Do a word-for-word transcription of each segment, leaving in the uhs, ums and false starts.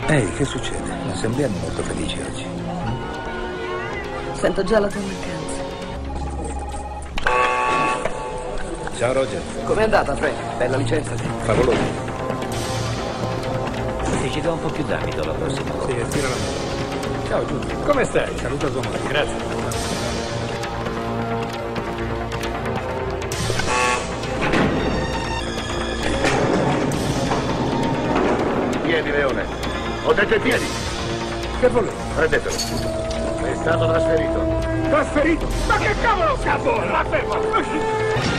Ehi, che succede? Non sembriamo molto felici oggi. Sento già la tua mancanza. Ciao Roger. Com'è andata, Frank? Bella licenza? Favoloso. Se ci do un po' più d'amido la prossima volta. Sì, estira la mano. Ciao Giulio. Come stai? Saluta tua madre. Grazie. Piedi, Leone. Ho detto i piedi. Che volevi? Prendetelo. È stato trasferito. Trasferito? Ma che cavolo scappo? Ma fermo!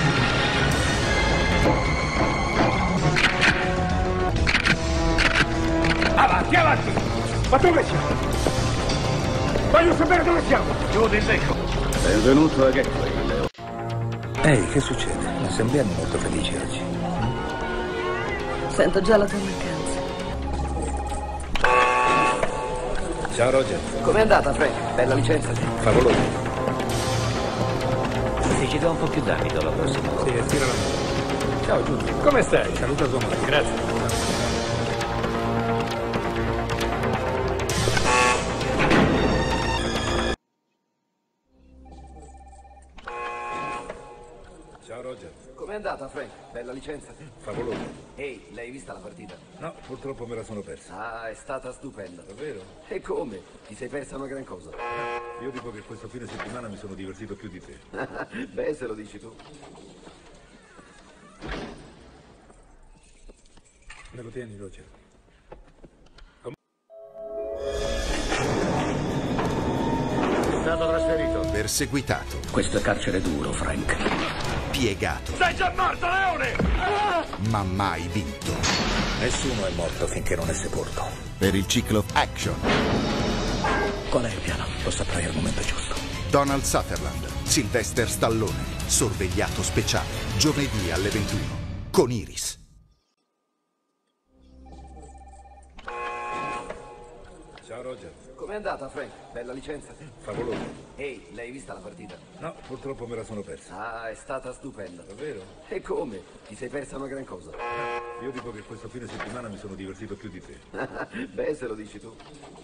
Avanti, avanti! Ma dove siamo? Voglio sapere dove siamo! Giù di becco. Benvenuto a Gateway, Leone. Ehi, che succede? Non sembriamo molto felici oggi. Sento già la tua mancanza. Ciao Roger. Com'è andata, Frank? Bella licenza? Favoloso. Se ci do un po' più d'amido la prossima volta. Sì, estira la mano. Ciao Giulio. Come stai? Saluta tua madre. Grazie. Ciao Roger. Com'è andata, Frank? Bella licenza? Favoloso. Ehi, l'hai vista la partita? No, purtroppo me la sono persa. Ah, è stata stupenda. Davvero? E come? Ti sei persa una gran cosa. Io dico che questo fine settimana mi sono divertito più di te. Beh, se lo dici tu. Me lo tieni, Roger? È stato trasferito. Perseguitato, Questo è carcere duro, Frank. piegato, Sei già morto, Leone! ma mai vinto. Nessuno è morto finché non è sepolto. Per il ciclo Action, Qual è il piano? Lo saprai al momento giusto. Donald Sutherland, Sylvester Stallone, sorvegliato speciale, giovedì alle ventuno, con Iris. Ciao Roger. Com'è andata, Frank? Bella licenza? Favoloso. Ehi, l'hai vista la partita? No, purtroppo me la sono persa. Ah, è stata stupenda. Davvero? E come? Ti sei persa una gran cosa. Io dico che questo fine settimana mi sono divertito più di te. Beh, se lo dici tu.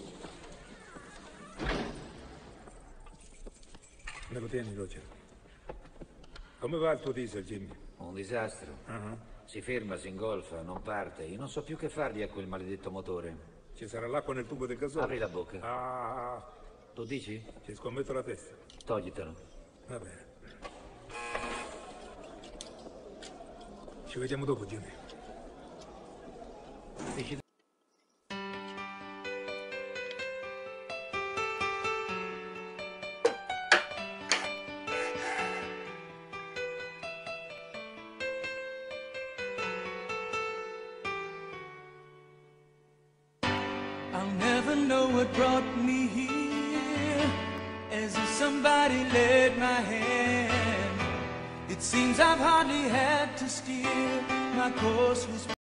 Me lo tieni, Roger? Come va il tuo diesel, Jimmy? Un disastro. Uh-huh. Si ferma, si ingolfa, non parte. Io non so più che fargli a quel maledetto motore. Ci sarà l'acqua nel tubo del gasolio? Apri la bocca. Ah, Tu dici? ci scommetto la testa. Toglitelo. Va bene. Ci vediamo dopo, Jimmy. Dici... I'll never know what brought me here, as if somebody led my hand. It seems I've hardly had to steer, my course was